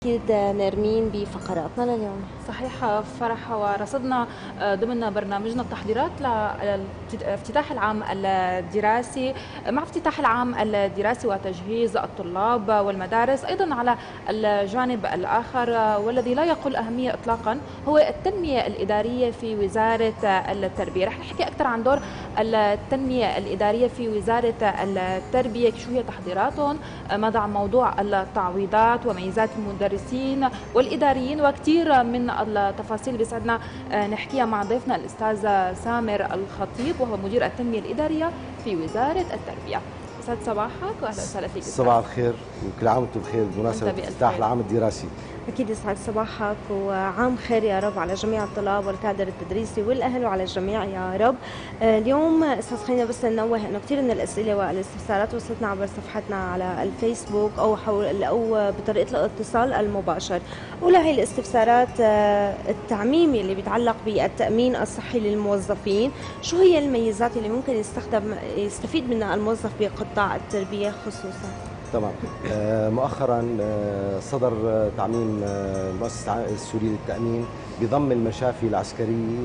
أكيد نرمين بفقراتنا لليوم. صحيح فرح، ورصدنا ضمن برنامجنا التحضيرات لافتتاح العام الدراسي. مع افتتاح العام الدراسي وتجهيز الطلاب والمدارس، أيضا على الجانب الآخر والذي لا يقل أهمية إطلاقا هو التنمية الإدارية في وزارة التربية. رح نحكي أكثر عن دور التنمية الإدارية في وزارة التربية، شو هي تحضيراتهم، ماذا عن موضوع التعويضات وميزات المدرسين والإداريين، وكثير من التفاصيل بيسعدنا نحكيها مع ضيفنا الأستاذ سامر الخطيب، وهو مدير التنمية الإدارية في وزارة التربية. يسعد صباحك واهلا وسهلا فيك. صباح الخير وكل عام وانتم بخير بمناسبة افتتاح العام الدراسي. أكيد يسعد صباحك وعام خير يا رب على جميع الطلاب والكادر التدريسي والأهل وعلى الجميع يا رب. اليوم أستاذ خلينا بس ننوه إنه كثير من الأسئلة والاستفسارات وصلتنا عبر صفحتنا على الفيسبوك أو بطريقة الاتصال المباشر. أولى هي الاستفسارات التعميمي اللي بيتعلق بالتأمين الصحي للموظفين، شو هي الميزات اللي ممكن يستفيد منها الموظف بقطاع التربية خصوصا؟ تمام. مؤخرا صدر تعميم المؤسسة السورية للتأمين بضم المشافي العسكرية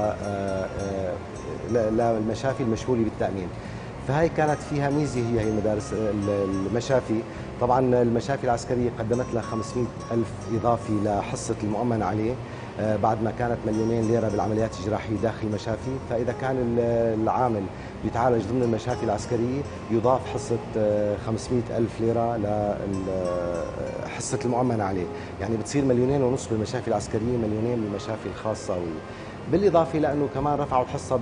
للمشافي المشمولة بالتأمين. فهي كانت فيها ميزة، هي مدارس المشافي. طبعا المشافي العسكرية قدمت لها 500 ألف إضافي لحصة المؤمن عليه، بعد ما كانت مليونين ليرة بالعمليات الجراحية داخل المشافي. فإذا كان العامل يتعالج ضمن المشافي العسكرية يضاف حصة 500 ألف ليرة لحصة المؤمن عليه، يعني بتصير مليونين ونص بالمشافي العسكرية، مليونين بالمشافي الخاصة. بالإضافة لأنه كمان رفعوا الحصة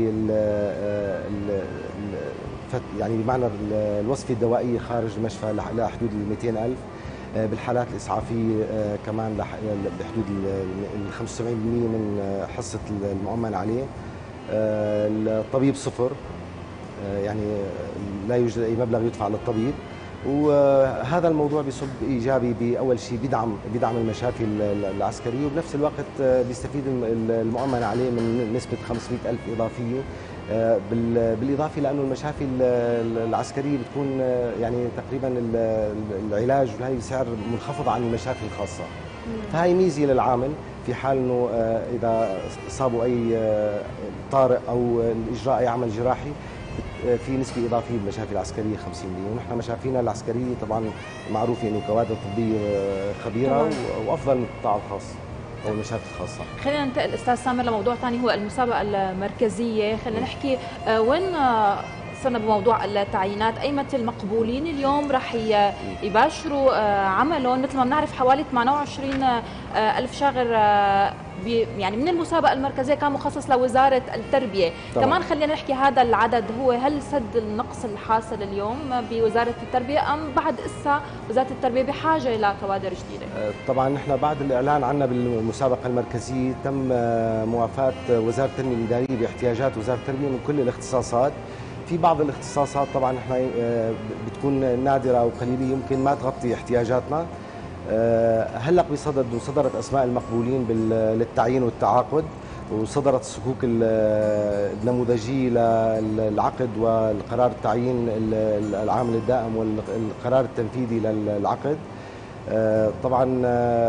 يعني بمعنى الوصفة الدوائية خارج المشفى لحدود ال 200 ألف، بالحالات الإسعافية كمان بحدود ال 75% من حصة المؤمن عليه. الطبيب صفر، يعني لا يوجد أي مبلغ يدفع للطبيب. وهذا الموضوع بيصب إيجابي بأول شيء بدعم المشافي العسكرية، وبنفس الوقت بيستفيد المؤمن عليه من نسبة 500 ألف إضافية. بالإضافة لأنه المشافي العسكرية بتكون يعني تقريبا العلاج وهي بسعر منخفض عن المشافي الخاصة. فهي ميزة للعامل في حال أنه إذا صابوا أي طارئ أو إجراء أي عمل جراحي في نسبة إضافية بالمشافي العسكرية 50%. ونحن مشافينا العسكرية طبعا معروفة أنه كوادر طبية خبيرة وأفضل من القطاع الخاص أو المشافي الخاصة. خلينا ننتقل أستاذ سامر لموضوع ثاني، هو المسابقة المركزية. خلينا نحكي وين صرنا بموضوع التعيينات، أي مثل المقبولين اليوم رح يباشروا عملهم. مثل ما بنعرف حوالي 28 ألف شاغر يعني من المسابقة المركزية كان مخصص لوزارة التربية. طبعا. كمان خلينا نحكي هذا العدد هو هل سد النقص الحاصل اليوم بوزارة التربية، أم بعد إسا وزارة التربية بحاجة إلى كوادر جديدة؟ طبعا نحن بعد الإعلان عنا بالمسابقة المركزية تم موافاة وزارة التنمية الإدارية باحتياجات وزارة التربية من كل الاختصاصات. في بعض الاختصاصات طبعا نحن بتكون نادرة وقليلة يمكن ما تغطي احتياجاتنا. هلق وصدرت اسماء المقبولين للتعيين والتعاقد، وصدرت الصكوك النموذجيه للعقد والقرار التعيين العامل الدائم والقرار التنفيذي للعقد. طبعا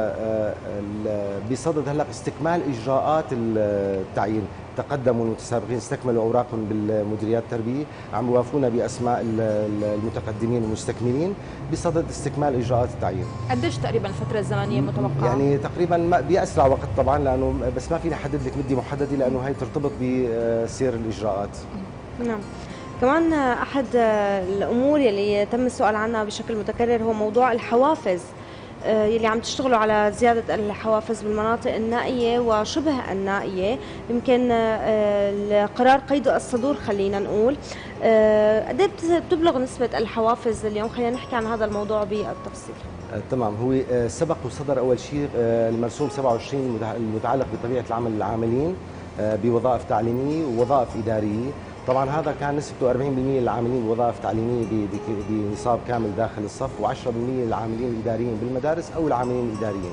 بصدد هلق استكمال اجراءات التعيين. تقدموا المتسابقين استكملوا اوراقهم بالمديريات التربيه، عم يوافونا باسماء المتقدمين والمستكملين بصدد استكمال اجراءات التعيين. قديش تقريبا الفتره الزمنيه المتوقعه؟ يعني تقريبا باسرع وقت طبعا، لانه بس ما فيني احدد لك مده محدده لانه هي ترتبط بسير الاجراءات. نعم. كمان احد الامور يلي تم السؤال عنها بشكل متكرر هو موضوع الحوافز يلي عم تشتغلوا على زيادة الحوافز بالمناطق النائية وشبه النائية. يمكن القرار قيد الصدور خلينا نقول قد ايه بتبلغ نسبة الحوافز اليوم؟ خلينا نحكي عن هذا الموضوع بالتفصيل. تمام. هو سبق وصدر أول شيء المرسوم 27 المتعلق بطبيعة العمل العاملين بوظائف تعليمية ووظائف إدارية. طبعا هذا كان نسبته 40% للعاملين بوظائف تعليميه بنصاب كامل داخل الصف، و10% للعاملين الاداريين بالمدارس او العاملين الاداريين.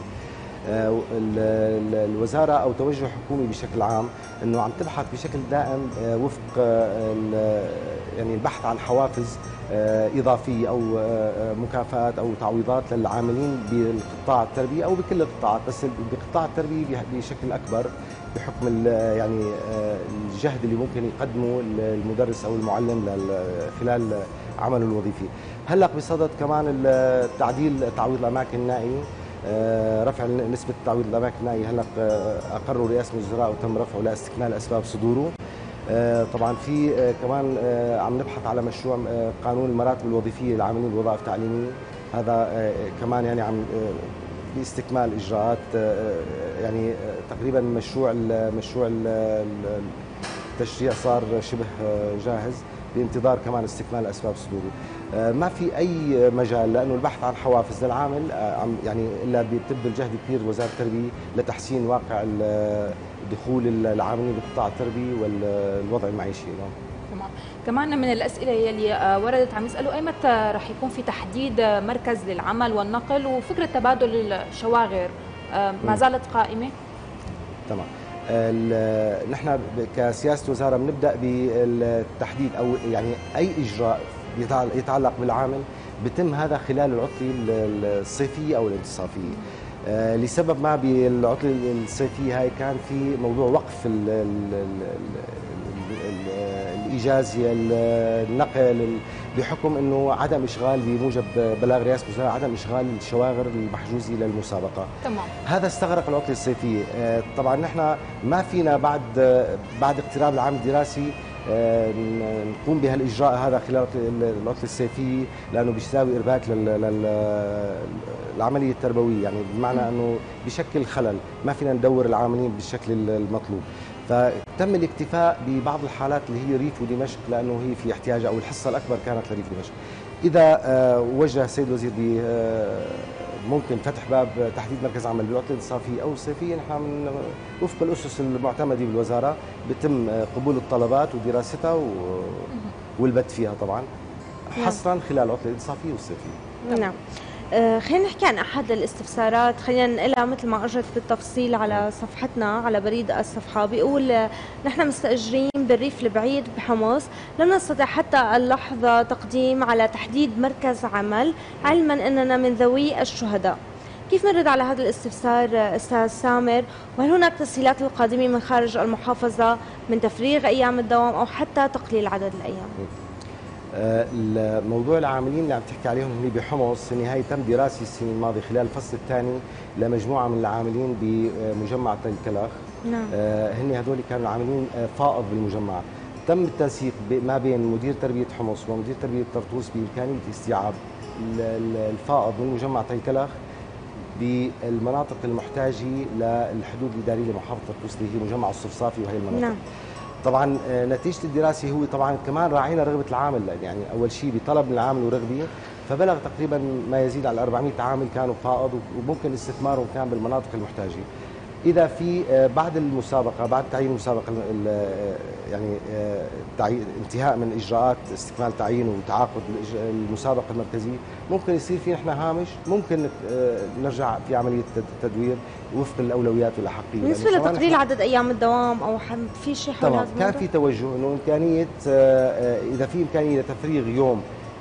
الوزاره او توجه حكومي بشكل عام انه عم تبحث بشكل دائم وفق يعني البحث عن حوافز اضافيه او مكافآت او تعويضات للعاملين بالقطاع التربيه او بكل القطاعات، بس بقطاع التربيه بشكل اكبر بحكم يعني الجهد اللي ممكن يقدمه المدرس او المعلم خلال عمله الوظيفي. هلا بصدد كمان تعويض الاماكن النائيه، رفع نسبة تعويض الأماكن النائية. هلا أقروا رئاسة الوزراء وتم رفعه لاستكمال أسباب صدوره. طبعا في كمان عم نبحث على مشروع قانون المراتب الوظيفية للعاملين بالوظائف التعليمية، هذا كمان يعني عم باستكمال إجراءات. يعني تقريبا مشروع التشريع صار شبه جاهز بانتظار كمان استكمال أسباب صدوره. ما في اي مجال، لانه البحث عن حوافز للعامل يعني الا بتبذل جهد كبير وزاره التربيه لتحسين واقع دخول العاملين بقطاع التربيه والوضع المعيشي لهم. تمام. كمان من الاسئله يلي وردت عم يسالوا ايمتى رح يكون في تحديد مركز للعمل والنقل، وفكره تبادل الشواغر ما زالت قائمه؟ تمام. نحن كسياسه وزاره بنبدا بالتحديد، او يعني اي اجراء يتعلق بالعامل بتم هذا خلال العطله الصيفيه او الانتصافيه. لسبب ما بالعطله الصيفيه هاي كان في موضوع وقف الاجازه، النقل، بحكم انه عدم اشغال بموجب بلاغ رئاسه الوزراء عدم اشغال الشواغر المحجوزه للمسابقه. تمام. هذا استغرق العطله الصيفيه. طبعا نحن ما فينا بعد اقتراب العام الدراسي نقوم بهالاجراء هذا خلال العطله الصيفيه، لانه بيساوي ارباك للعمليه التربويه، يعني بمعنى انه بشكل خلل، ما فينا ندور العاملين بالشكل المطلوب. فتم الاكتفاء ببعض الحالات اللي هي ريف ودمشق، لانه هي في احتياج، او الحصه الاكبر كانت لريف دمشق. اذا وجه السيد الوزير ممكن فتح باب تحديد مركز عمل بالعطله الصيفيه او الصيفيه، نحن من وفق الاسس المعتمده بالوزاره بتم قبول الطلبات ودراستها والبت فيها طبعا حصرا خلال العطله الصيفيه والصيفيه. نعم. خلينا نحكي عن احد الاستفسارات، خلينا ننقلها مثل ما اجت بالتفصيل على صفحتنا على بريد الصفحه. بيقول نحن مستاجرين بالريف البعيد بحمص، لم نستطع حتى اللحظه تقديم على تحديد مركز عمل، علما اننا من ذوي الشهداء. كيف نرد على هذا الاستفسار استاذ سامر؟ وهل هناك تسهيلات للقادمين من خارج المحافظه من تفريغ ايام الدوام او حتى تقليل عدد الايام؟ الموضوع العاملين اللي عم تحكي عليهم هن بحمص، هي تم دراسه السنه الماضيه خلال الفصل الثاني لمجموعه من العاملين بمجمع تل كلخ. نعم. هن هذول كانوا عاملين فائض بالمجمع. تم التنسيق ما بين مدير تربيه حمص ومدير تربيه طرطوس بامكانيه استيعاب الفائض من مجمع تل كلخ بالمناطق المحتاجه للحدود الاداريه لمحافظه طرطوس اللي هي مجمع الصفصافي وهي المناطق. نعم. طبعا نتيجه الدراسه هو طبعا كمان راعينا رغبه العامل، يعني اول شيء بطلب من العامل ورغبه، فبلغ تقريبا ما يزيد على 400 عامل كانوا فائض وممكن استثمارهم كان بالمناطق المحتاجه. اذا في بعد المسابقه، بعد تعيين المسابقه، يعني انتهاء من اجراءات استكمال تعيين وتعاقد المسابقه المركزيه، ممكن يصير في نحن هامش، ممكن نرجع في عمليه تدوير وفق الاولويات والاحقيه. بالنسبه لتقليل عدد ايام الدوام او في شيء حول هذا؟ كان في توجه انه امكانيه اذا في امكانيه لتفريغ يوم،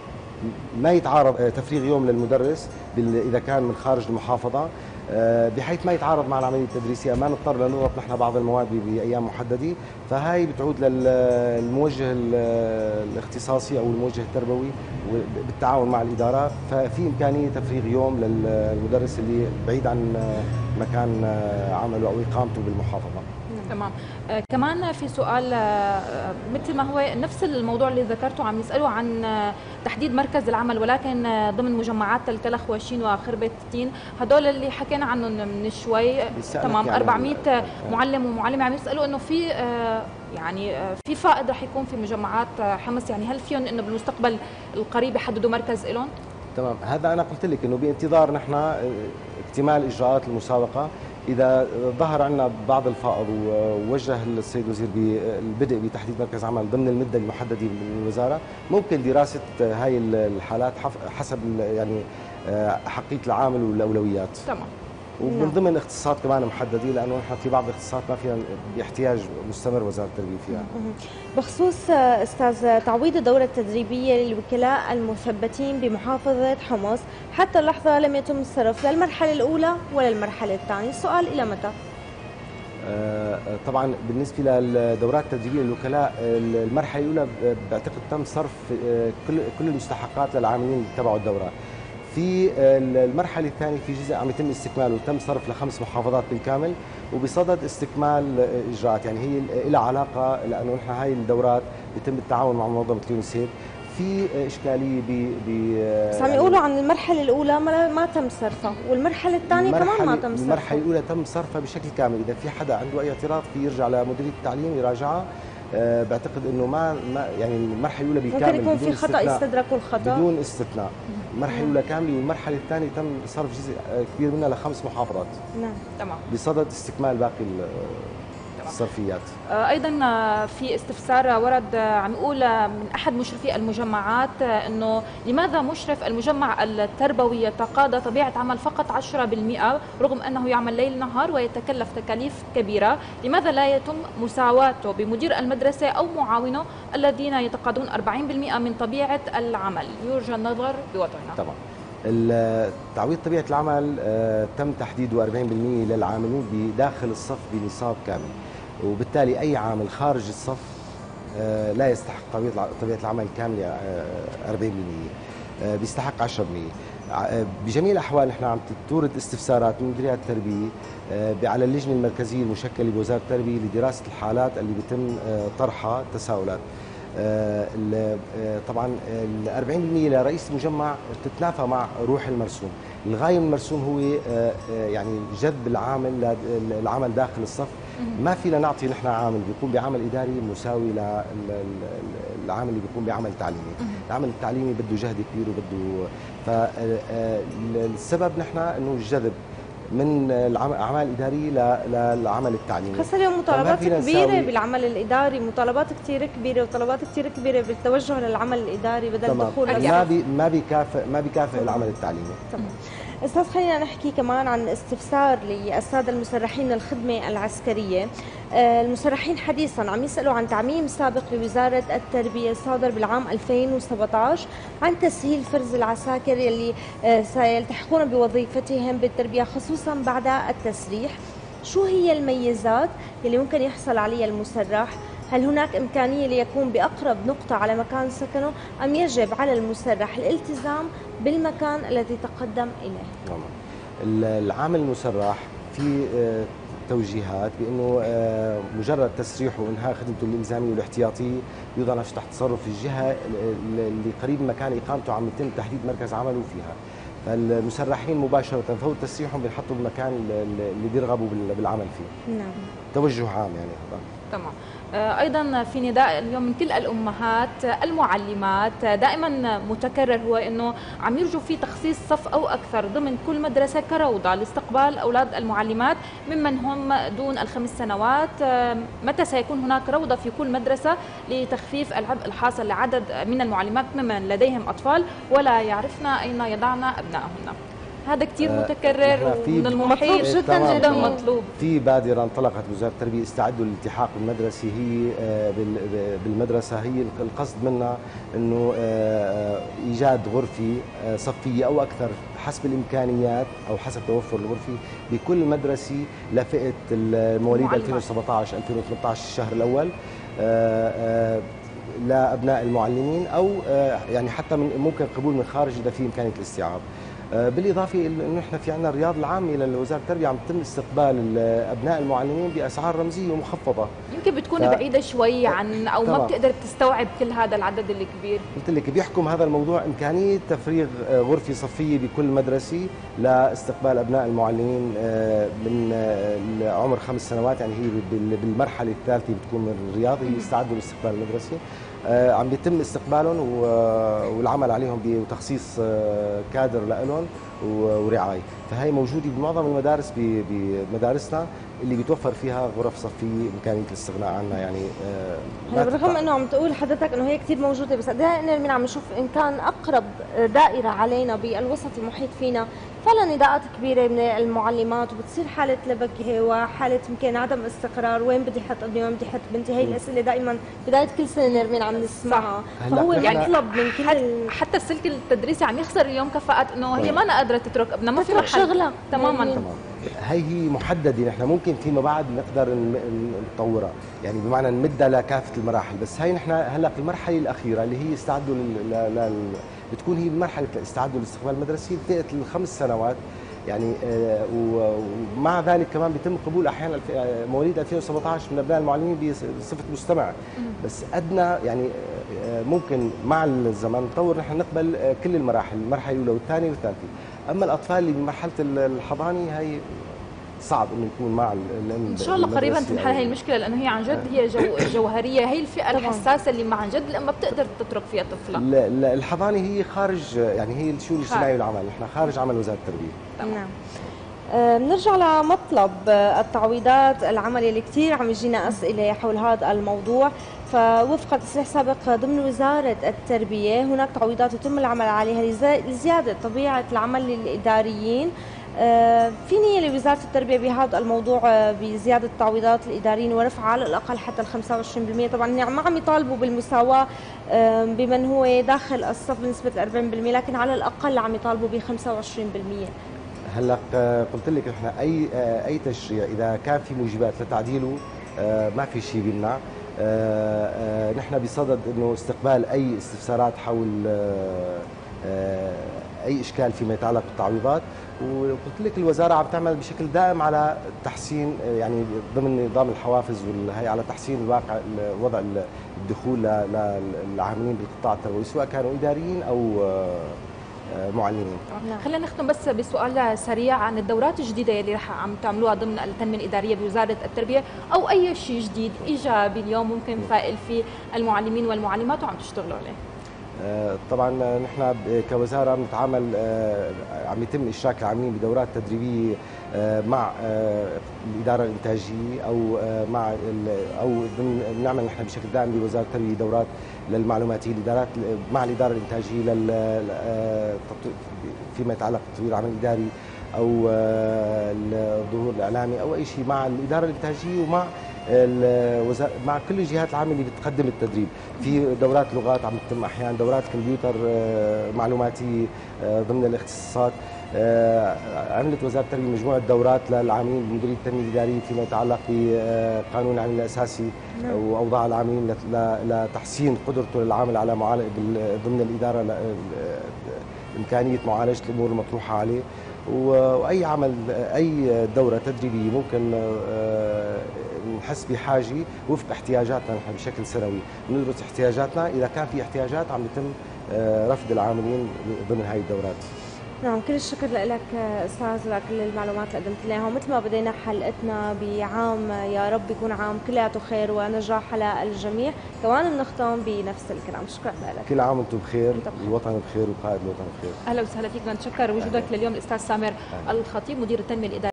ما يتعارض تفريغ يوم للمدرس اذا كان من خارج المحافظه، بحيث ما يتعارض مع العمليه التدريسيه، ما نضطر لنضغط نحن بعض المواد بايام محدده، فهي بتعود للموجه الاختصاصي او الموجه التربوي بالتعاون مع الادارات، ففي امكانيه تفريغ يوم للمدرس اللي بعيد عن مكان عمله او اقامته بالمحافظه. تمام. كمان في سؤال مثل ما هو نفس الموضوع اللي ذكرته، عم يسألوا عن تحديد مركز العمل ولكن ضمن مجمعات تل كلخ وشين وخربة تين، هدول اللي حكينا عنهم من شوي. تمام. يعني 400 معلم ومعلمة عم يسألوا انه في يعني في فائض رح يكون في مجمعات حمص، يعني هل فيهم انه بالمستقبل القريب يحددوا مركز لهم؟ تمام. هذا انا قلت لك انه بانتظار نحن اكتمال اجراءات المسابقه. اذا ظهر عندنا بعض الفائض ووجه السيد الوزير بالبدء بتحديد مركز عمل ضمن المده المحدده بالوزاره، ممكن دراسه هاي الحالات حسب يعني حقيه العامل والاولويات. تمام. ومن ضمن اختصاصات كمان محددين، لانه نحن في بعض الاختصاصات ما فينا باحتياج مستمر وزاره التربيه فيها. بخصوص استاذ تعويض الدوره التدريبيه للوكلاء المثبتين بمحافظه حمص، حتى اللحظه لم يتم الصرف للمرحله الاولى ولا المرحله الثانيه، السؤال الى متى؟ طبعا بالنسبه للدورات التدريبيه للوكلاء، المرحله الاولى بعتقد تم صرف كل المستحقات للعاملين اللي تبعوا الدورات. في المرحله الثانيه في جزء عم يتم استكماله وتم صرف ل5 محافظات بالكامل، وبصدد استكمال اجراءات، يعني هي لها علاقه، لانه نحن هاي الدورات بيتم التعاون مع منظمه اليونيسيف. في اشكاليه بس عم يقولوا عن المرحله الاولى ما تم صرفها، والمرحله الثانيه كمان ما تم صرفها. المرحله الاولى تم صرفها بشكل كامل، اذا في حدا عنده اي اعتراض في يرجع لمديريه التعليم يراجعها. بعتقد انه ما يعني المرحله الاولى بالكامل ممكن يكون في خطا يستدركوا الخطا بدون استثناء. المرحله الاولى كامله، والمرحله الثانيه تم صرف جزء كبير منها ل5 محافظات. نعم تمام. بصدد استكمال باقي الصرفيات. ايضا في استفسار ورد عم يقول من احد مشرفي المجمعات انه لماذا مشرف المجمع التربوي يتقاضى طبيعه عمل فقط 10% رغم انه يعمل ليل نهار ويتكلف تكاليف كبيره؟ لماذا لا يتم مساواته بمدير المدرسه او معاونه الذين يتقاضون 40% من طبيعه العمل؟ يرجى النظر بوضعنا. طبعا تعويض طبيعه العمل تم تحديده 40% للعاملين بداخل الصف بنصاب كامل، وبالتالي أي عامل خارج الصف لا يستحق طبيعة العمل كاملة 40%، بيستحق 10%. بجميع الأحوال نحن عم تورد استفسارات من مديريات التربية على اللجنة المركزية المشكلة بوزارة التربية لدراسة الحالات اللي بيتم طرحها تساؤلات. طبعا ال 40% لرئيس المجمع تتنافى مع روح المرسوم. الغاية من المرسوم هو يعني جذب العمل داخل الصف. ما فينا نعطي نحن عامل بيقوم بعمل اداري مساوي للعامل اللي بيقوم بعمل تعليمي. العمل التعليمي بده جهد كبير وبده، فالسبب نحن انه الجذب من الاعمال الاداريه للعمل التعليمي. خاصه اليوم مطالبات كبيره بالعمل الاداري، مطالبات كثير كبيره وطلبات كثير كبيره بالتوجه للعمل الاداري بدل الدخول. ما بيكافئ العمل التعليمي. تمام. استاذ خلينا نحكي كمان عن استفسار للساده المسرحين الخدمه العسكريه. المسرحين حديثا عم يسالوا عن تعميم سابق لوزاره التربيه صادر بالعام 2017 عن تسهيل فرز العساكر يلي سيلتحقون بوظيفتهم بالتربيه خصوصا بعد التسريح. شو هي الميزات يلي ممكن يحصل عليها المسرح؟ هل هناك إمكانية ليكون بأقرب نقطة على مكان سكنه أم يجب على المسرح الالتزام بالمكان الذي تقدم إليه؟ العامل المسرح في توجيهات بأنه مجرد تسريحه وإنهاء خدمته الإلزامية والاحتياطية يوضع نفسه تحت تصرف الجهة اللي قريب من مكان إقامته عم يتم تحديد مركز عمله فيها. فالمسرحين مباشرة فور تسريحهم بينحطوا بالمكان اللي بيرغبوا بالعمل فيه. نعم. توجه عام يعني هذا. تمام. ايضا في نداء اليوم من كل الامهات المعلمات دائما متكرر هو انه عم يرجوا في تخصيص صف او اكثر ضمن كل مدرسه كروضه لاستقبال اولاد المعلمات ممن هم دون ال5 سنوات. متى سيكون هناك روضه في كل مدرسه لتخفيف العبء الحاصل لعدد من المعلمات ممن لديهم اطفال ولا يعرفن اين يضعن ابنائهن؟ هذا كثير متكرر ومن المحيط جدا جدا مطلوب. في بادره انطلقت وزاره التربيه استعدوا للالتحاق بالمدرسه، هي بالمدرسه هي القصد منها انه ايجاد غرفه صفيه او اكثر حسب الامكانيات او حسب توفر الغرفه بكل مدرسه لفئه المواليد 2017 2018 الشهر الاول لابناء المعلمين، او يعني حتى ممكن قبول من خارج اذا في امكانيه الاستيعاب. بالاضافه انه احنا في عندنا الرياض العامه لوزاره التربيه عم يتم استقبال ابناء المعلمين باسعار رمزيه ومخفضه. يمكن بتكون بعيده شوي عن او ما بتقدر تستوعب كل هذا العدد الكبير. قلت لك بيحكم هذا الموضوع امكانيه تفريغ غرفه صفيه بكل مدرسه لاستقبال ابناء المعلمين من عمر 5 سنوات، يعني هي بالمرحله الثالثه بتكون من الرياض هي يستعدوا لاستقبال المدرسه. عم بيتم استقبالهم والعمل عليهم بتخصيص كادر لهم ورعايه، فهي موجوده بمعظم المدارس بمدارسنا اللي بيتوفر فيها غرف صفيه امكانيه الاستغناء عنها. يعني هلا بالرغم انه عم تقول حضرتك انه هي كثير موجوده، بس قد ايه من عم نشوف ان كان اقرب دائره علينا بالوسط المحيط فينا فعلا نداءات كبيره من المعلمات، وبتصير حاله لبكه وحاله يمكن عدم استقرار، وين بدي احط ابني وين بدي احط بنتي. هي الاسئله دائما بدايه كل سنه نرمين عم نسمعها، فهو يعني المطلب من كل حتى السلك التدريسي عم يخسر اليوم كفاءات، انه هي ما قادره تترك ابنها، ما في تترك محل شغلها تماما. هي محدده، نحن ممكن فيما بعد نقدر نطورها، يعني بمعنى نمدها لكافه المراحل. بس هي نحن هلا في المرحله الاخيره اللي هي استعدوا بتكون هي مرحله استعدوا للاستقبال المدرسي بفئه الخمس سنوات. يعني ومع ذلك كمان بيتم قبول احيانا مواليد 2017 من ابناء المعلمين بصفه مستمع. بس ادنى يعني ممكن مع الزمن نطور نحن نقبل كل المراحل، المرحله الاولى والثانيه والثالثه. اما الاطفال اللي بمرحله الحضانه هي صعب انه يكون مع الام. ان شاء الله قريبا تنحل هي المشكله، لانه هي عن جد هي جوهريه، هي الفئه الحساسه اللي عن جد الام ما بتقدر تترك فيها طفلها. الحضانه هي خارج، يعني هي الشؤون الاجتماعيه والعمل، نحن خارج عمل وزاره التربيه. نعم. بنرجع لمطلب التعويضات العمل اللي كثير عم يجينا اسئله حول هذا الموضوع. فوفق تصريح سابق ضمن وزاره التربيه هناك تعويضات يتم العمل عليها لزياده طبيعه العمل للاداريين. في نية لوزارة التربية بهذا الموضوع بزيادة تعويضات الإداريين ورفع على الأقل حتى ال 25%. طبعا ما عم يطالبوا بالمساواة بمن هو داخل الصف بنسبة 40%، لكن على الأقل عم يطالبوا ب 25%. هلا قلت لك احنا اي تشريع اذا كان في موجبات لتعديله ما في شيء بيمنع. نحن بصدد انه استقبال اي استفسارات حول اي اشكال فيما يتعلق بالتعويضات. وقلت لك الوزاره عم تعمل بشكل دائم على تحسين، يعني ضمن نظام الحوافز والهي على تحسين الواقع وضع الدخول للعاملين بالقطاع التربوي سواء كانوا اداريين او معلمين. خلينا نختم بس بسؤال سريع عن الدورات الجديده اللي رح عم تعملوها ضمن التنميه الاداريه بوزاره التربيه، او اي شيء جديد ايجابي اليوم ممكن فائل في المعلمين والمعلمات وعم تشتغلوا عليه. طبعا نحن كوزاره بنتعامل، عم يتم اشراك العاملين بدورات تدريبيه مع الاداره الانتاجيه او بنعمل نحن بشكل دائم بوزاره التربيه دورات للمعلوماتيه، الادارات مع الاداره الانتاجيه فيما يتعلق بتطوير العمل الاداري او الظهور الاعلامي او اي شيء مع الاداره الانتاجيه ومع مع كل الجهات العامه اللي بتقدم التدريب. في دورات لغات عم تتم احيانا، دورات كمبيوتر معلوماتيه ضمن الاختصاصات. عملت وزاره التربيه مجموعه دورات للعاملين بمديريه التنميه الاداريه فيما يتعلق بقانون العمل الاساسي واوضاع العاملين لتحسين قدرته للعامل على ضمن الاداره امكانيه معالجه الامور المطروحه عليه. واي عمل اي دوره تدريبيه ممكن نحس بحاجه وفق احتياجاتنا نحن بشكل سنوي، بندرس احتياجاتنا، اذا كان في احتياجات عم يتم رفض العاملين ضمن هاي الدورات. نعم، كل الشكر لك استاذ لكل المعلومات اللي قدمت لنا. ومثل ما بدينا حلقتنا بعام يا رب يكون عام كلياته خير ونجاح للجميع، كمان بنختم بنفس الكلام. شكرا لك. كل عام وانتم بخير، الوطن بخير وقائد الوطن بخير. اهلا وسهلا فيك، بنتشكر وجودك لليوم الاستاذ سامر الخطيب مدير التنميه الاداريه.